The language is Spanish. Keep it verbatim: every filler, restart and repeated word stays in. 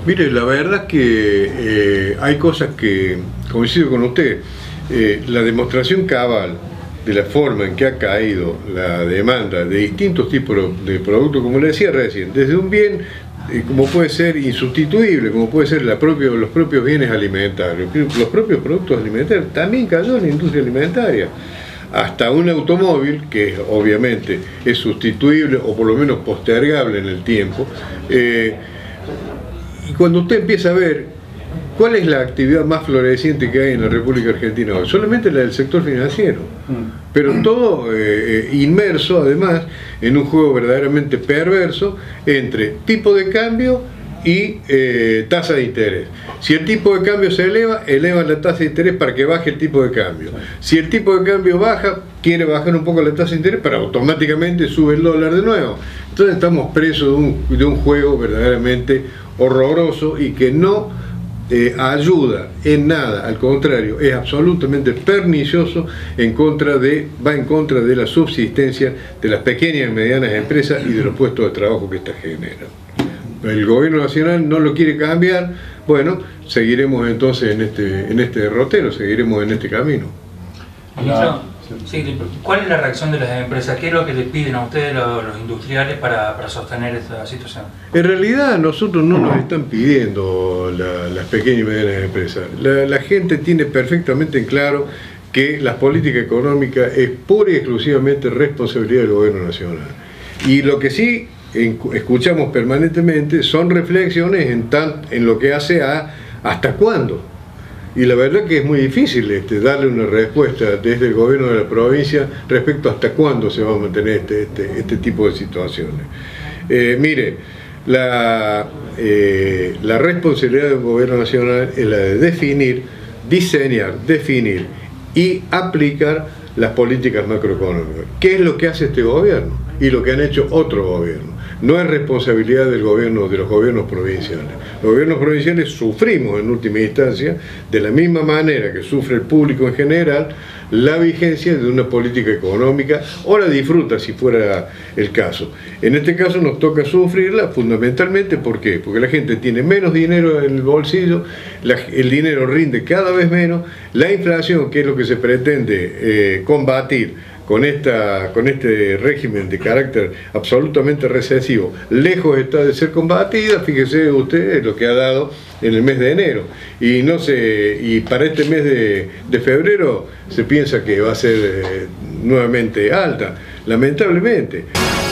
Mire, la verdad es que eh, hay cosas que coincido con usted. Eh, la demostración cabal de la forma en que ha caído la demanda de distintos tipos de productos, como le decía recién, desde un bien eh, como puede ser insustituible, como puede ser la propio, los propios bienes alimentarios, los propios productos alimentarios, también cayó en la industria alimentaria, hasta un automóvil que obviamente es sustituible o por lo menos postergable en el tiempo. Eh, y cuando usted empieza a ver ¿cuál es la actividad más floreciente que hay en la República Argentina hoy? Solamente la del sector financiero, pero todo eh, inmerso además en un juego verdaderamente perverso entre tipo de cambio y eh, tasa de interés. Si el tipo de cambio se eleva, elevan la tasa de interés para que baje el tipo de cambio. Si el tipo de cambio baja, quiere bajar un poco la tasa de interés, pero automáticamente sube el dólar de nuevo. Entonces estamos presos de un, de un juego verdaderamente horroroso y que no eh, ayuda en nada, al contrario, es absolutamente pernicioso en contra de, va en contra de la subsistencia de las pequeñas y medianas empresas y de los puestos de trabajo que éstas generan. El gobierno nacional no lo quiere cambiar, bueno, seguiremos entonces en este, en este derrotero, seguiremos en este camino. Ministro, sí, ¿cuál es la reacción de las empresas? ¿Qué es lo que le piden a ustedes los, los industriales para, para sostener esta situación? En realidad a nosotros no nos están pidiendo la, las pequeñas y medianas empresas. La, la gente tiene perfectamente en claro que la política económica es pura y exclusivamente responsabilidad del gobierno nacional. Y lo que sí escuchamos permanentemente son reflexiones en, tan, en lo que hace a hasta cuándo. Y la verdad que es muy difícil este, darle una respuesta desde el gobierno de la provincia respecto a hasta cuándo se va a mantener este, este, este tipo de situaciones. Eh, mire, la, eh, la responsabilidad del gobierno nacional es la de definir, diseñar, definir y aplicar las políticas macroeconómicas. ¿Qué es lo que hace este gobierno? Y lo que han hecho otros gobiernos. No es responsabilidad del gobierno, de los gobiernos provinciales. Los gobiernos provinciales sufrimos en última instancia, de la misma manera que sufre el público en general, la vigencia de una política económica, o la disfruta si fuera el caso. En este caso nos toca sufrirla fundamentalmente, ¿por qué? Porque la gente tiene menos dinero en el bolsillo, la, el dinero rinde cada vez menos, la inflación, que es lo que se pretende eh, combatir, Con, esta, con este régimen de carácter absolutamente recesivo, lejos está de ser combatida. Fíjese usted lo que ha dado en el mes de enero, y no sé, y para este mes de, de febrero se piensa que va a ser eh, nuevamente alta, lamentablemente.